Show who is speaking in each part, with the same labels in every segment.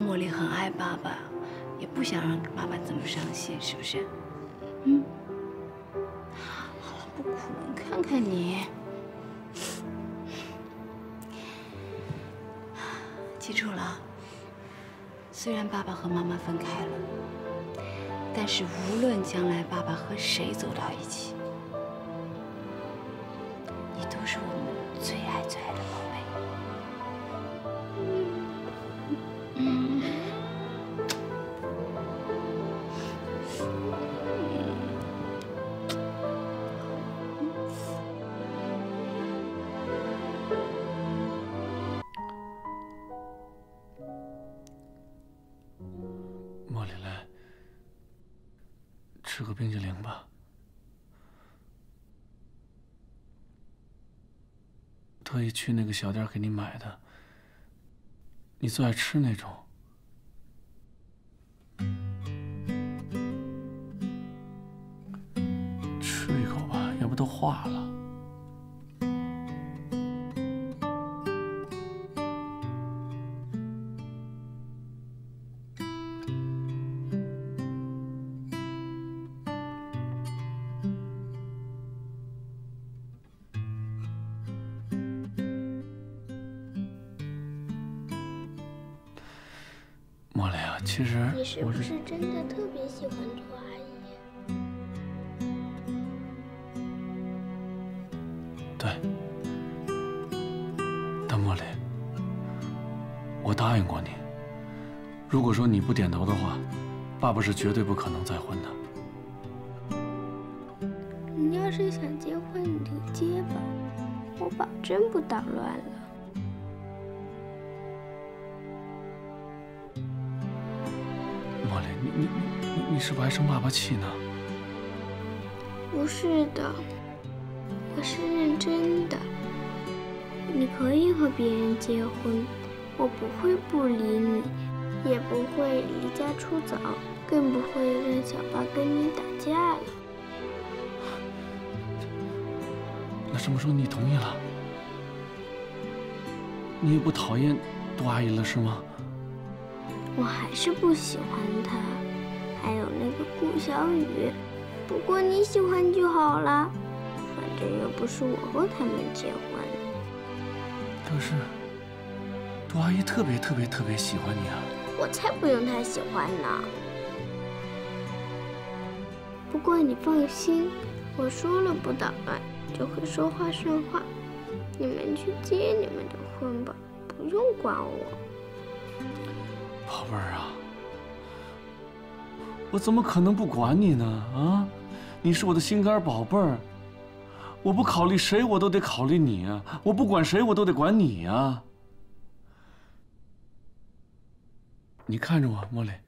Speaker 1: 茉莉很爱爸爸，也不想让爸爸这么伤心，是不是？嗯。好了，不哭了，看看你。记住了，虽然爸爸和妈妈分开了，但是无论将来爸爸和谁走到一起，你都是我们最爱最爱的宝贝。
Speaker 2: 茉莉来，吃个冰激凌吧。特意去那个小店给你买的，你最爱吃那种。吃一口吧，要不都化了。茉莉啊，其实
Speaker 3: 你是不是真的特别喜欢兔阿姨？
Speaker 2: 对。但茉莉，我答应过你，如果说你不点头的话，爸爸是绝对不可能再婚的。
Speaker 3: 你要是想结婚，你就结吧，我保证不捣乱了。
Speaker 2: 茉莉，你是不是还生爸爸气呢？
Speaker 3: 不是的，我是认真的。你可以和别人结婚，我不会不理你，也不会离家出走，更不会让小八跟你打架了。
Speaker 2: 那这么说，你同意了？你也不讨厌杜阿姨了是吗？
Speaker 3: 我还是不喜欢她，还有那个顾小雨。不过你喜欢就好了，反正又不是我和他们结婚。
Speaker 2: 可是，杜阿姨特别喜欢你啊！
Speaker 3: 我才不用她喜欢呢。不过你放心，我说了不捣乱，就会说话算话。你们去结你们的婚吧，不用管我。
Speaker 2: 宝贝儿啊，我怎么可能不管你呢？啊，你是我的心肝宝贝儿，我不考虑谁，我都得考虑你啊！我不管谁，我都得管你啊！你看着我，茉莉，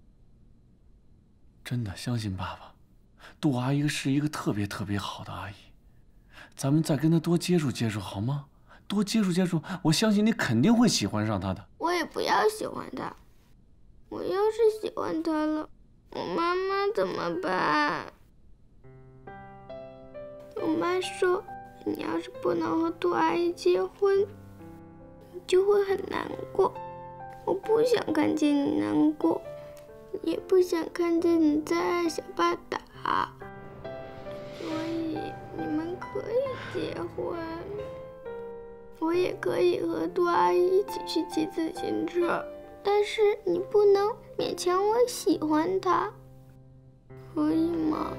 Speaker 2: 真的相信爸爸，杜阿姨是一个特别好的阿姨，咱们再跟她多接触接触好吗？多接触接触，我相信你肯定会喜欢上她的。
Speaker 3: 我也不要喜欢她。我要是喜欢他了，我妈妈怎么办？我妈说，你要是不能和杜阿姨结婚，你就会很难过。我不想看见你难过，也不想看见你再挨小爸打，所以你们可以结婚，我也可以和杜阿姨一起去骑自行车。但是你不能勉强我喜欢他，可以吗？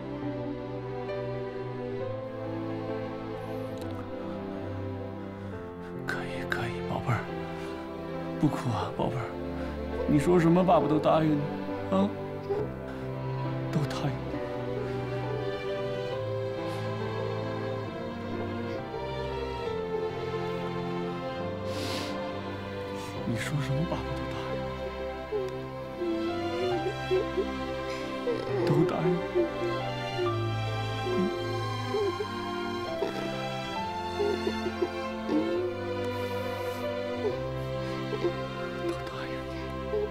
Speaker 2: 可以，宝贝儿，不哭啊，宝贝儿，你说什么爸爸都答应你，啊，都答应你。你说什么爸爸都答应，都答应。都答应你。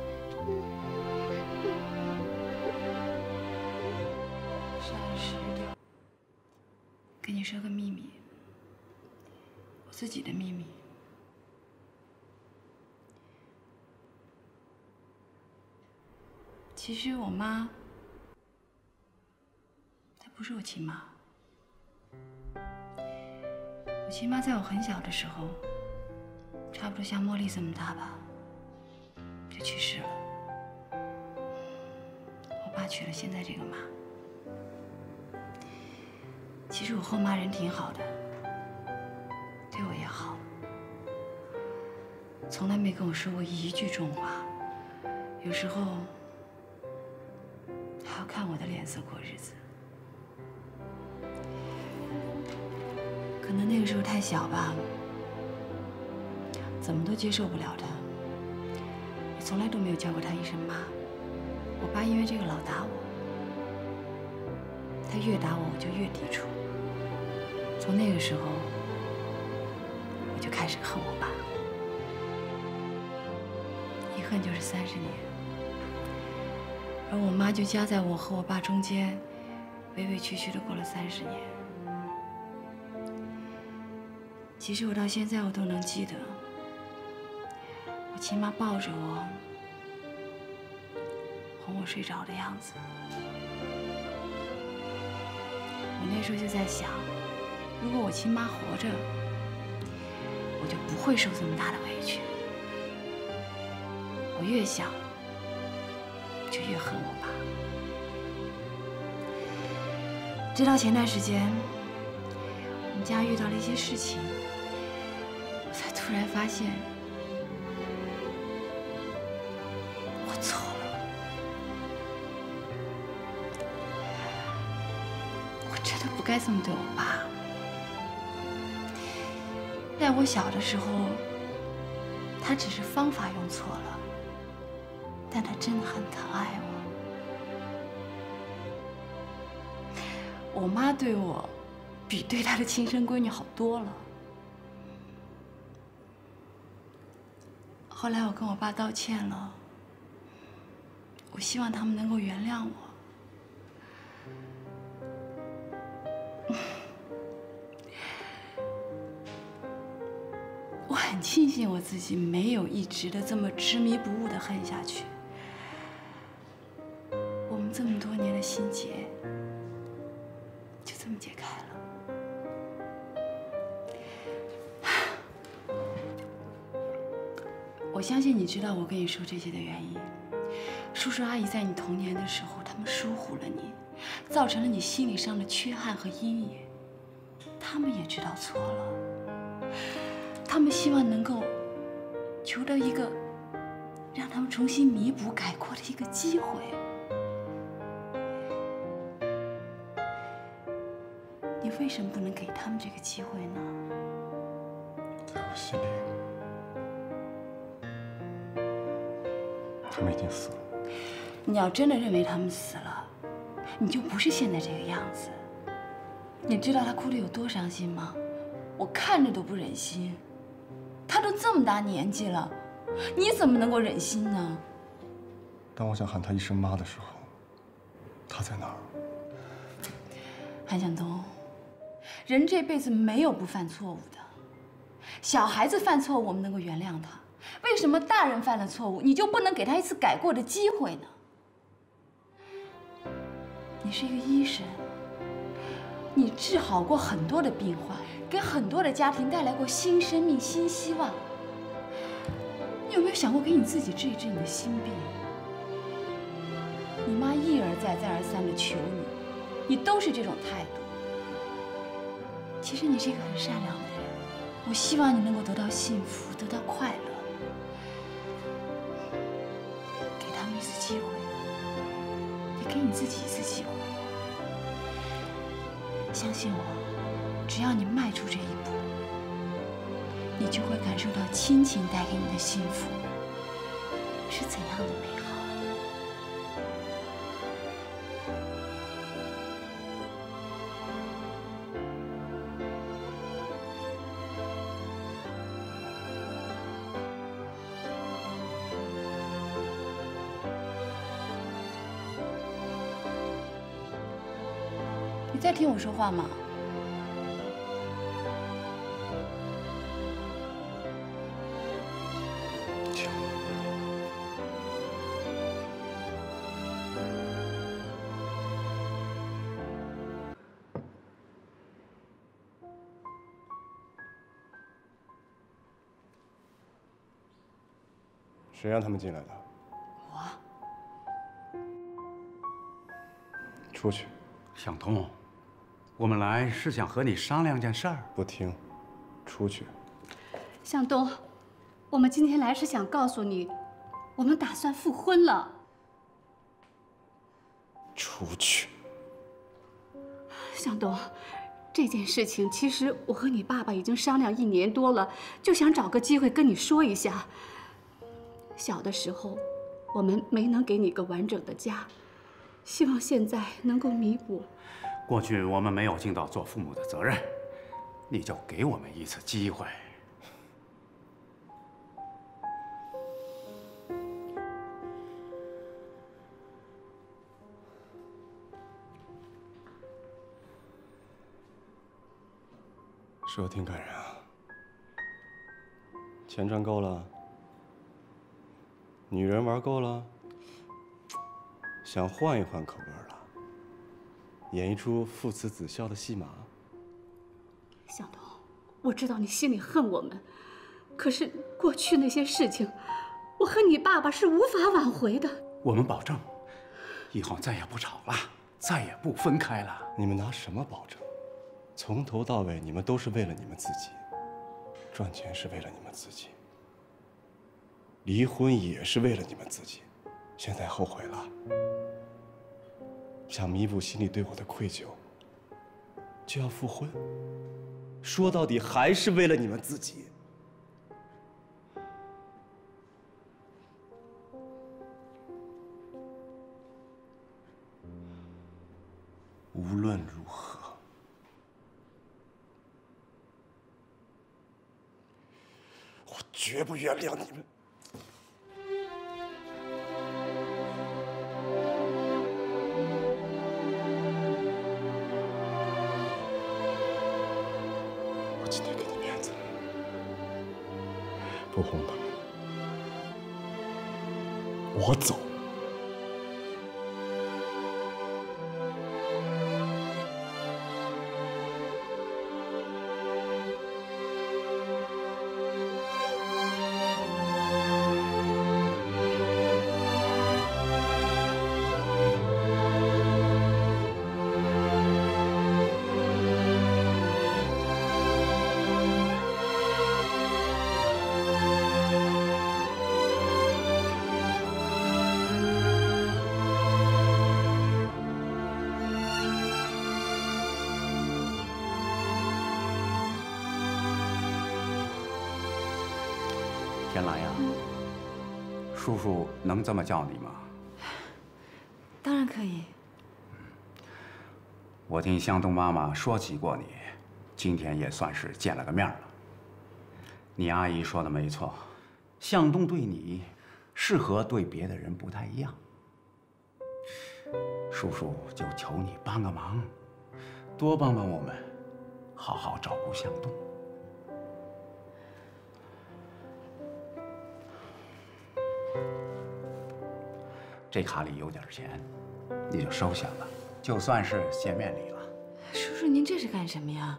Speaker 1: 30点，跟你说个秘密，我自己的秘密。 其实我妈，她不是我亲妈。我亲妈在我很小的时候，差不多像茉莉这么大吧，就去世了。我爸娶了现在这个妈。其实我后妈人挺好的，对我也好，从来没跟我说过一句重话。有时候还要看我的脸色过日子。可能那个时候太小吧，怎么都接受不了他，也从来都没有叫过他一声妈。我爸因为这个老打我，他越打我，我就越抵触。从那个时候，我就开始恨我爸，一恨就是30年。而我妈就夹在我和我爸中间，委委屈屈的过了30年。其实我到现在我都能记得，我亲妈抱着我，哄我睡着的样子。我那时候就在想，如果我亲妈活着，我就不会受这么大的委屈。我越想，就越恨我爸。直到前段时间，我们家遇到了一些事情，我才突然发现，我错了。我真的不该这么对我爸。在我小的时候，他只是方法用错了，但他真的很疼爱我。我妈对我，比对她的亲生闺女好多了。后来我跟我爸道歉了，我希望他们能够原谅我。我很庆幸我自己没有一直的这么执迷不悟的恨下去。我们这么多年的心结就这么解开了。我相信你知道我跟你说这些的原因。叔叔阿姨在你童年的时候，他们疏忽了你，造成了你心理上的缺憾和阴影。他们也知道错了，他们希望能够求得一个让他们重新弥补改过的一个机会。你为什么不能给他们这个机会呢？
Speaker 4: 在我心里，他们已经死了。
Speaker 1: 你要真的认为他们死了，你就不是现在这个样子。你知道他哭得有多伤心吗？我看着都不忍心。他都这么大年纪了，你怎么能够忍心呢？
Speaker 4: 当我想喊他一声妈的时候，他在哪儿？
Speaker 1: 韩向东，人这辈子没有不犯错误的。小孩子犯错误，我们能够原谅他，为什么大人犯了错误，你就不能给他一次改过的机会呢？你是一个医生，你治好过很多的病患，给很多的家庭带来过新生命、新希望。你有没有想过给你自己治一治你的心病？你妈一而再、再而三的求你，你都是这种态度。其实你是一个很善良的人，我希望你能够得到幸福，得到快乐。给他们一次机会，也给你自己一次机会。相信我，只要你迈出这一步，你就会感受到亲情带给你的幸福是怎样的美好。你在听我说话吗？
Speaker 4: 听。 谁让他们进来的？
Speaker 1: 我。
Speaker 4: 出去。
Speaker 5: 向东，我们来是想和你商量件事儿。
Speaker 4: 不听，出去。
Speaker 6: 向东，我们今天来是想告诉你，我们打算复婚了。
Speaker 4: 出去。
Speaker 6: 向东，这件事情其实我和你爸爸已经商量1年多了，就想找个机会跟你说一下。小的时候，我们没能给你个完整的家，希望现在能够弥补。
Speaker 5: 过去我们没有尽到做父母的责任，你就给我们一次机会。
Speaker 4: 说挺感人啊。钱赚够了，女人玩够了，想换一换口味了，演一出父慈子孝的戏码。
Speaker 6: 向东，我知道你心里恨我们，可是过去那些事情，我和你爸爸是无法挽回的。
Speaker 5: 我们保证，以后再也不吵了，再也不分开了。
Speaker 4: 你们拿什么保证？从头到尾，你们都是为了你们自己，赚钱是为了你们自己，离婚也是为了你们自己。现在后悔了，想弥补心里对我的愧疚，就要复婚。说到底，还是为了你们自己。无论如何，我绝不原谅你们。我今天给你面子，不哄他们，我走。
Speaker 5: 天来呀，叔叔能这么叫你吗？
Speaker 1: 当然可以。
Speaker 5: 我听向东妈妈说起过你，今天也算是见了个面了。你阿姨说的没错，向东对你是和对别的人不太一样。叔叔就求你帮个忙，多帮帮我们，好好照顾向东。这卡里有点钱，你就收下吧，就算是见面礼了。
Speaker 1: 叔叔，您这是干什么呀？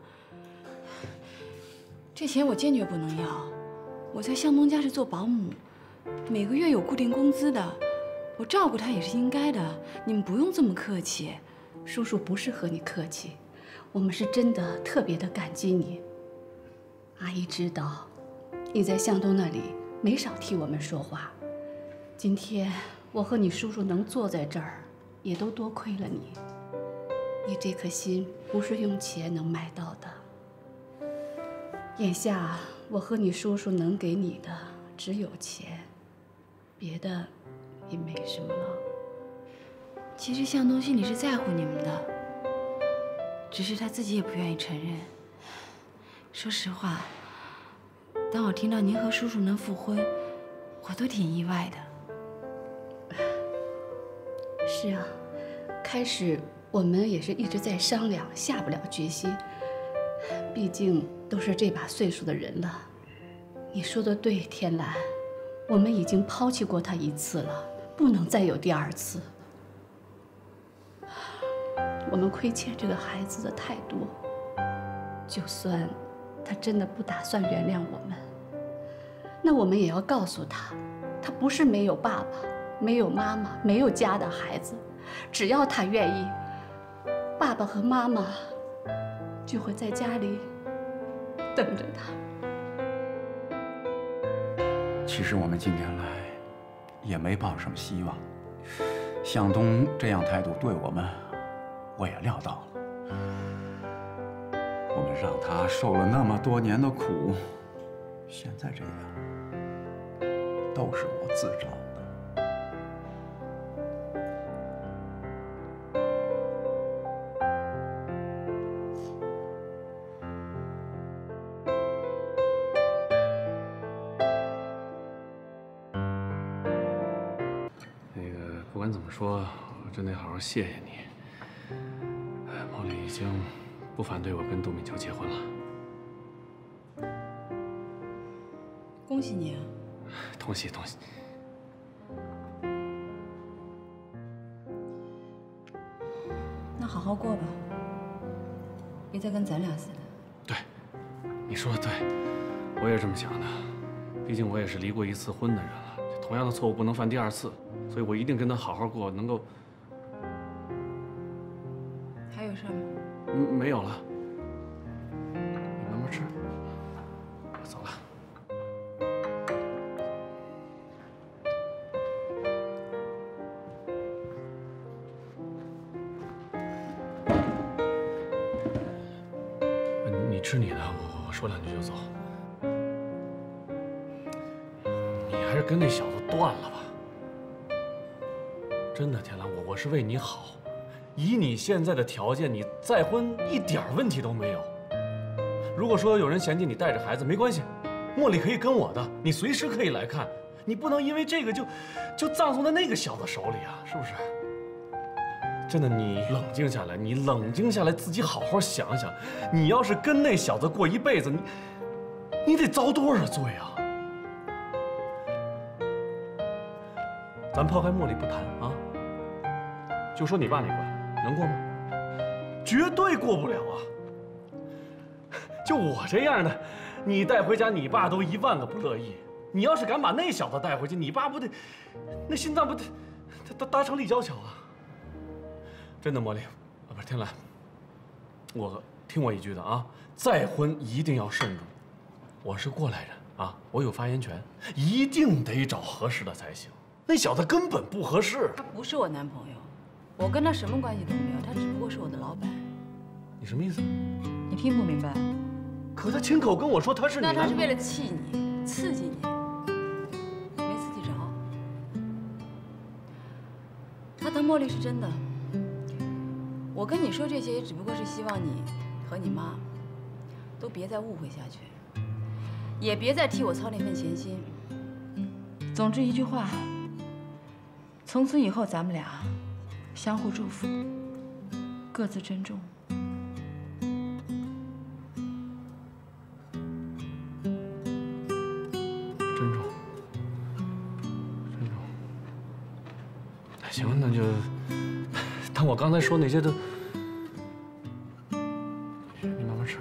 Speaker 1: 这钱我坚决不能要。我在向东家是做保姆，每个月有固定工资的，我照顾他也是应该的。你们不用这么客气。
Speaker 6: 叔叔不是和你客气，我们是真的特别的感激你。阿姨知道你在向东那里没少替我们说话，今天我和你叔叔能坐在这儿，也都多亏了你。你这颗心不是用钱能买到的。眼下我和你叔叔能给你的只有钱，别的也没什么了。
Speaker 1: 其实向东心里是在乎你们的，只是他自己也不愿意承认。说实话，当我听到您和叔叔能复婚，我都挺意外的。
Speaker 6: 是啊，开始我们也是一直在商量，下不了决心。毕竟都是这把岁数的人了。你说的对，天蓝，我们已经抛弃过他一次了，不能再有第二次。我们亏欠这个孩子的太多，就算他真的不打算原谅我们，那我们也要告诉他， 他不是没有爸爸、没有妈妈、没有家的孩子，只要他愿意，爸爸和妈妈就会在家里等着他。
Speaker 5: 其实我们今天来，也没抱什么希望。向东这样态度对我们，我也料到了。我们让他受了那么多年的苦，现在这样，都是我自找的。
Speaker 2: 不管怎么说，我真得好好谢谢你。茉莉已经不反对我跟杜敏秋结婚了。
Speaker 1: 恭喜你啊！
Speaker 2: 同喜同喜。
Speaker 1: 那好好过吧，别再跟咱俩似的。
Speaker 2: 对，你说的对，我也是这么想的。毕竟我也是离过一次婚的人了，同样的错误不能犯第二次。所以我一定跟他好好过，能够。
Speaker 1: 还有事吗？
Speaker 2: 没有了，你慢慢吃，我走了。你吃你的，我说两句就走。你还是跟那小子断了吧。真的，天兰，我是为你好。以你现在的条件，你再婚一点问题都没有。如果说有人嫌弃你带着孩子，没关系，茉莉可以跟我的，你随时可以来看。你不能因为这个就葬送在那个小子手里啊，是不是？真的，你冷静下来，你冷静下来，自己好好想想，你要是跟那小子过一辈子，你得遭多少罪啊？咱抛开茉莉不谈啊，就说你爸那关能过吗？绝对过不了啊！就我这样的，你带回家，你爸都10000个不乐意。你要是敢把那小子带回去，你爸不得那心脏不得他搭成立交桥啊！真的，茉莉，啊不是天兰，我听我一句的啊，再婚一定要慎重。我是过来人啊，我有发言权，一定得找合适的才行。那小子根本不合适。
Speaker 1: 他不是我男朋友，我跟他什么关系都没有，他只不过是我的老板。
Speaker 2: 你什么意思？
Speaker 1: 你听不明白？
Speaker 2: 可他亲口跟我说他是你男朋友。
Speaker 1: 那他是为了气你，刺激你，没刺激着。他疼茉莉是真的。我跟你说这些，也只不过是希望你和你妈都别再误会下去，也别再替我操那份闲心。总之一句话。从此以后，咱们俩相互祝福，各自珍重。
Speaker 2: 珍重，珍重。行，那就当我刚才说那些都，你慢慢吃。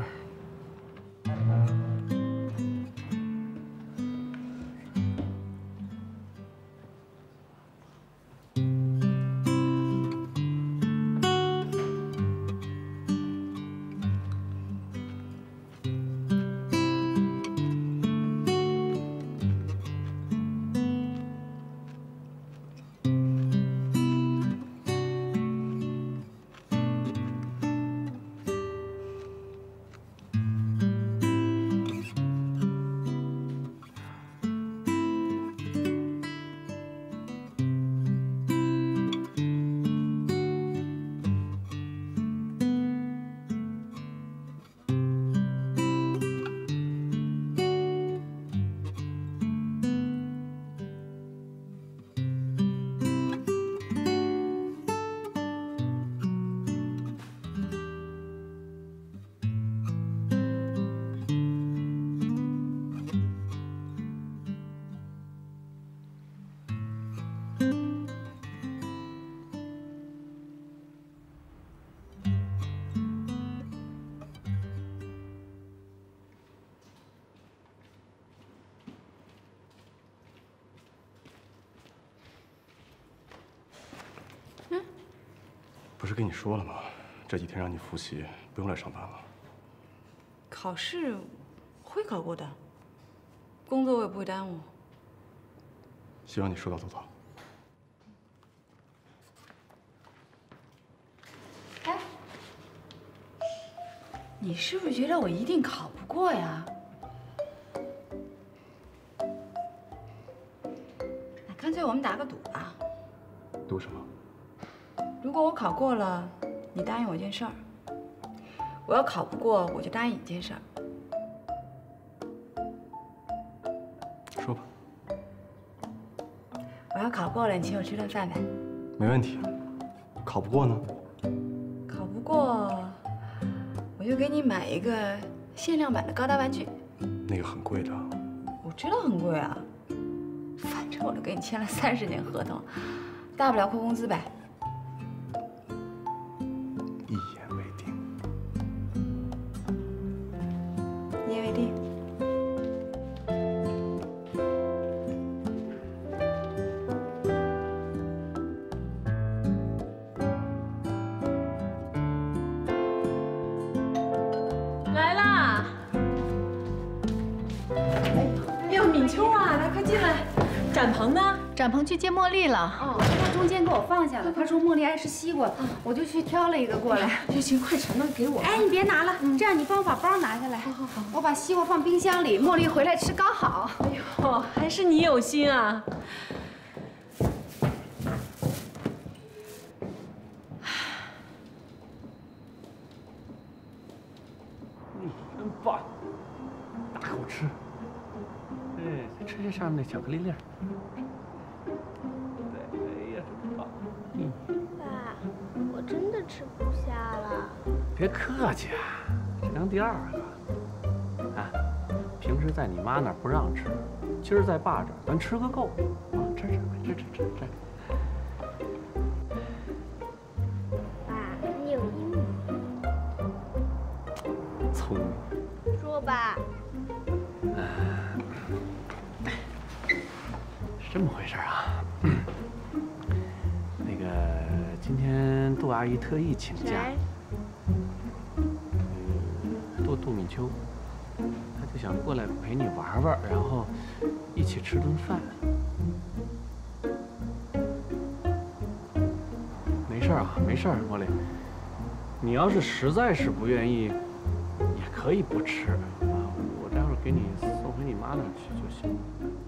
Speaker 4: 不是跟你说了吗？这几天让你复习，不用来上班了。
Speaker 1: 考试会考过的，工作我也不会耽误。
Speaker 4: 希望你说到做到。
Speaker 1: 哎，你是不是觉得我一定考不过呀？那干脆我们打个赌吧。
Speaker 4: 赌什么？
Speaker 1: 如果我考过了，你答应我一件事儿；我要考不过，我就答应你一件事儿。
Speaker 4: 说吧。
Speaker 1: 我要考过了，你请我吃顿饭呗。
Speaker 4: 没问题。考不过呢？
Speaker 1: 考不过，我就给你买一个限量版的高达玩具。
Speaker 4: 那个很贵的。
Speaker 1: 我知道很贵啊，反正我都给你签了30年合同，大不了扣工资呗。
Speaker 4: 一言为定。
Speaker 1: 一言为定。
Speaker 7: 来啦！哎呦，敏秋啊，来快进来。展鹏呢？
Speaker 6: 展鹏去接茉莉了。
Speaker 7: 哦，
Speaker 6: 他中间给我放下了。他说茉莉爱吃西瓜，我就去挑了一个过来。
Speaker 7: 就行，快盛了给我。
Speaker 6: 哎，你别拿了，这样你帮我把包拿下来。好，我把西瓜放冰箱里，茉莉回来吃刚好。
Speaker 7: 哎呦，还是你有心啊！
Speaker 2: 真棒，大口吃。哎，再吃这上面那巧克力粒儿。对，哎呀，真棒。
Speaker 3: 爸，我真的吃不下了。
Speaker 2: 别客气，这当第2个。啊，平时在你妈那儿不让吃，今儿在爸这儿，咱吃个够。啊，吃。
Speaker 3: 爸，你有阴谋。
Speaker 2: 聪明。
Speaker 3: 说吧。
Speaker 2: 是这么回事啊。那个，今天杜阿姨特意请假。
Speaker 3: 谁？
Speaker 2: 杜敏秋，她就想过来陪你玩玩，然后一起吃顿饭。没事啊，没事，茉莉。你要是实在是不愿意，也可以不吃啊。我待会儿给你送回你妈那儿去就行。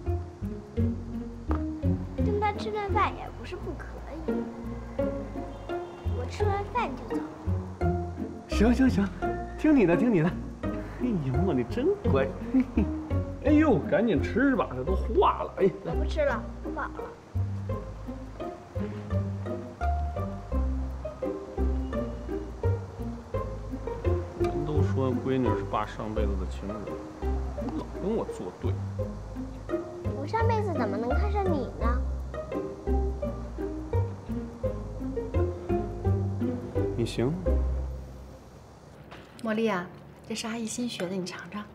Speaker 3: 跟他吃顿饭也不是不可以。我吃完饭就走。
Speaker 2: 行，听你的。哎呦，茉莉真乖。哎呦，赶紧吃吧，这都化了。哎，
Speaker 3: 我不吃了，我饱了。
Speaker 2: 人都说闺女是爸上辈子的情人，老跟我作对。
Speaker 3: 我上辈子怎么能看上你呢？
Speaker 2: 你行。
Speaker 6: 茉莉啊，这是阿姨新学的，你尝尝。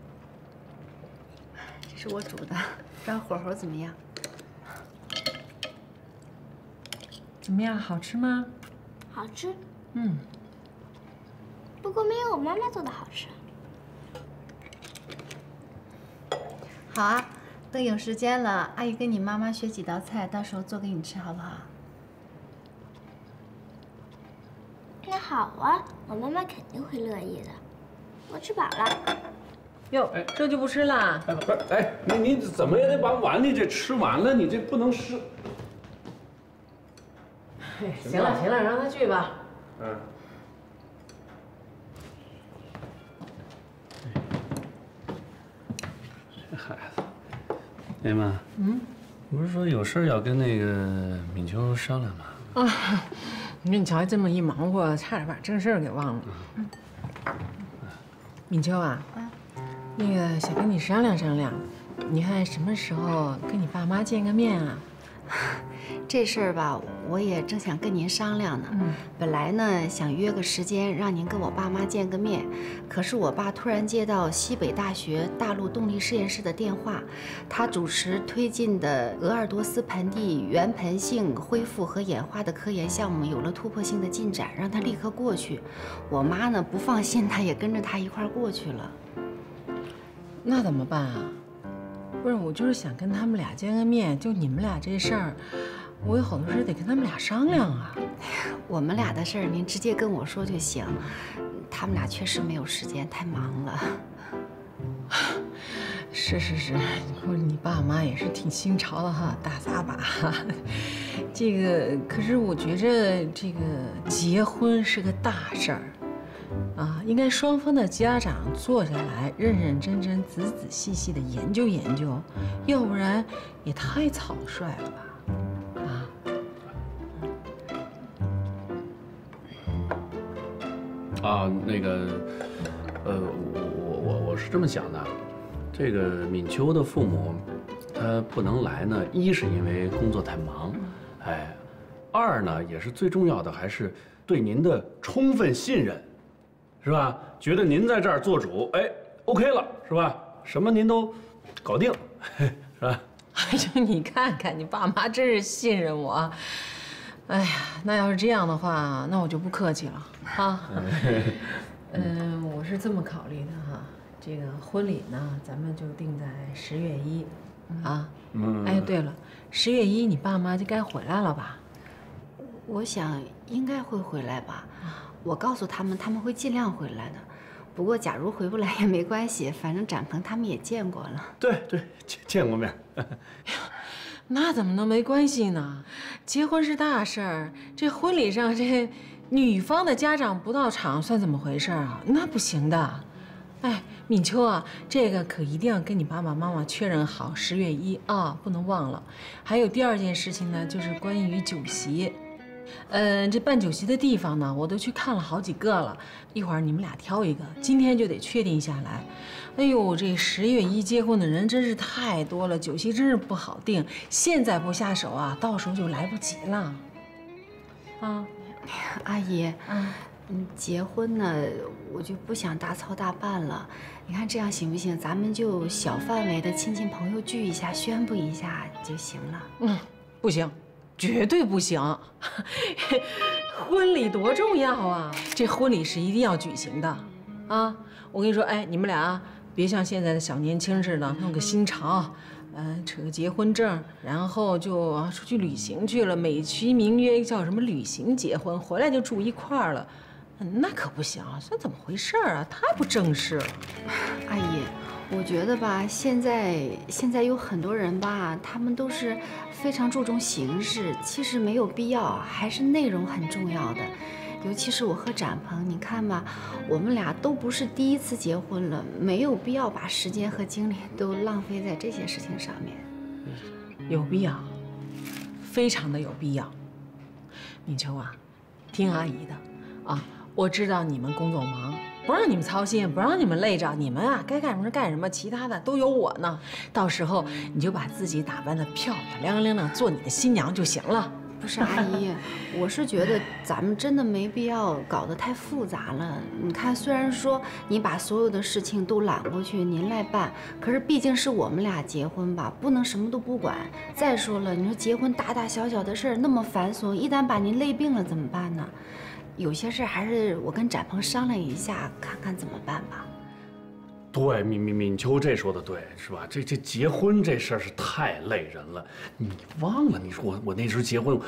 Speaker 6: 这是我煮的，不知道火候怎么样？
Speaker 7: 怎么样，好吃吗？
Speaker 3: 好吃，
Speaker 7: 嗯。
Speaker 3: 不过没有我妈妈做的好吃。
Speaker 6: 好啊，等有时间了，阿姨跟你妈妈学几道菜，到时候做给你吃，好不好？
Speaker 3: 那好啊，我妈妈肯定会乐意的。我吃饱了。
Speaker 7: 哟，这就不吃了？
Speaker 2: 哎，不是，哎，你怎么也得把碗里这吃完了，你这不能吃。
Speaker 7: 行了，让他去吧。
Speaker 2: 嗯。这孩子，哎妈，不是说有事要跟那个敏秋商量吗？
Speaker 7: 啊，你说你瞧，这么一忙活，差点把正事儿给忘了。敏秋啊，那个想跟你商量商量，你看什么时候跟你爸妈见个面啊？
Speaker 8: 这事儿吧，我也正想跟您商量呢。本来呢想约个时间让您跟我爸妈见个面，可是我爸突然接到西北大学大陆动力实验室的电话，他主持推进的鄂尔多斯盆地原盆性恢复和演化的科研项目有了突破性的进展，让他立刻过去。我妈呢不放心，她也跟着他一块儿过去了。
Speaker 7: 那怎么办啊？不是，我就是想跟他们俩见个面，就你们俩这事儿，我有好多事得跟他们俩商量啊。
Speaker 8: 我们俩的事儿您直接跟我说就行，他们俩确实没有时间，太忙了。
Speaker 7: 是，不是你爸妈也是挺新潮的哈，大撒把。这个可是我觉着这个结婚是个大事儿。啊，应该双方的家长坐下来，认认真真、仔仔细细的研究研究，要不然也太草率了吧？啊，
Speaker 2: 那个，我是这么想的，这个敏秋的父母，他不能来呢，一是因为工作太忙，哎，二呢也是最重要的，还是对您的充分信任。是吧？觉得您在这儿做主，哎 ，OK 了，是吧？什么您都搞定，是吧？
Speaker 7: 哎呦，你看看，你爸妈真是信任我。哎呀，那要是这样的话，那我就不客气了啊。我是这么考虑的哈，这个婚礼呢，咱们就定在10月1，啊。哎，对了，10月1你爸妈就该回来了吧？
Speaker 8: 我想应该会回来吧。我告诉他们，他们会尽量回来的。不过，假如回不来也没关系，反正展鹏他们也见过了。
Speaker 2: 对，见过面。
Speaker 7: 那怎么能没关系呢？结婚是大事儿，这婚礼上这女方的家长不到场，算怎么回事啊？那不行的。哎，敏秋啊，这个可一定要跟你爸爸妈妈确认好，10月1啊，不能忘了。还有第二件事情呢，就是关于酒席。这办酒席的地方呢，我都去看了好几个了，一会儿你们俩挑一个，今天就得确定下来。哎呦，这10月1结婚的人真是太多了，酒席真是不好定，现在不下手啊，到时候就来不及了。啊，
Speaker 8: 阿姨，结婚呢，我就不想大操大办了。你看这样行不行？咱们就小范围的亲戚朋友聚一下，宣布一下就行了。
Speaker 7: 不行。绝对不行，婚礼多重要啊！这婚礼是一定要举行的，啊！我跟你说，哎，你们俩别像现在的小年轻似的，弄个新潮，扯个结婚证，然后就出去旅行去了，美其名曰叫什么旅行结婚，回来就住一块儿了，那可不行，这怎么回事啊？太不正式了，
Speaker 8: 阿姨。我觉得吧，现在有很多人吧，他们都是非常注重形式，其实没有必要，还是内容很重要的。尤其是我和展鹏，你看吧，我们俩都不是第一次结婚了，没有必要把时间和精力都浪费在这些事情上面。
Speaker 7: 有必要，非常的有必要。敏秋啊，听阿姨的啊，我知道你们工作忙。不让你们操心，不让你们累着，你们啊该干什么干什么，其他的都有我呢。到时候你就把自己打扮得漂漂亮亮的，做你的新娘就行了。
Speaker 8: 不是阿姨，我是觉得咱们真的没必要搞得太复杂了。你看，虽然说你把所有的事情都揽过去，您来办，可是毕竟是我们俩结婚吧，不能什么都不管。再说了，你说结婚大大小小的事儿那么繁琐，一旦把您累病了怎么办呢？有些事还是我跟展鹏商量一下，看看怎么办吧。
Speaker 2: 对，敏秋这说的对，是吧？这结婚这事儿是太累人了。你忘了？你说我那时候结婚，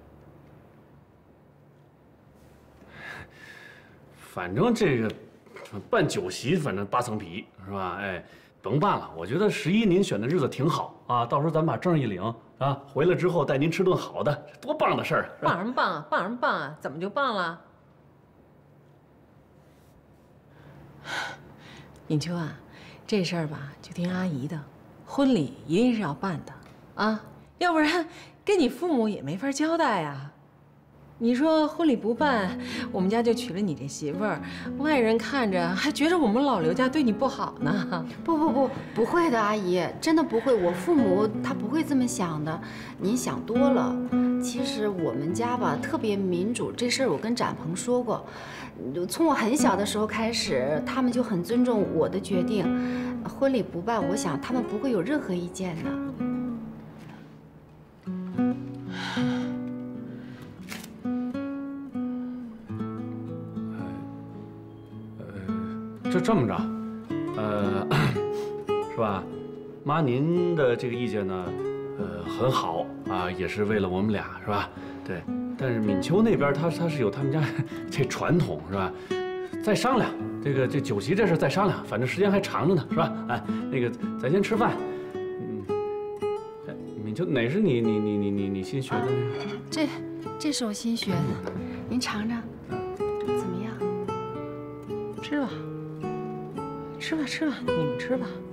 Speaker 2: 反正这个办酒席，反正8层皮，是吧？哎，甭办了。我觉得11您选的日子挺好啊，到时候咱把证一领啊，回来之后带您吃顿好的，多棒的事儿！
Speaker 7: 棒什么棒啊？棒什么棒啊？怎么就棒了？敏秋啊，这事儿吧就听阿姨的，婚礼一定是要办的啊，要不然跟你父母也没法交代呀。你说婚礼不办，我们家就娶了你这媳妇儿，外人看着还觉着我们老刘家对你不好呢。
Speaker 8: 不会的，阿姨，真的不会。我父母他不会这么想的，您想多了。 其实我们家吧特别民主，这事儿我跟展鹏说过。从我很小的时候开始，他们就很尊重我的决定。婚礼不办，我想他们不会有任何意见的。
Speaker 2: 就这么着，是吧？妈，您的这个意见呢，很好啊，也是为了我们俩，是吧？对。但是敏秋那边他是有他们家这传统，是吧？再商量，这酒席这事再商量，反正时间还长着呢，是吧？哎，那个咱先吃饭。敏秋，哪是你新学的那个？
Speaker 8: 这是我新学的，您尝尝，怎么样？
Speaker 7: 吃吧，吃吧，你们吃吧。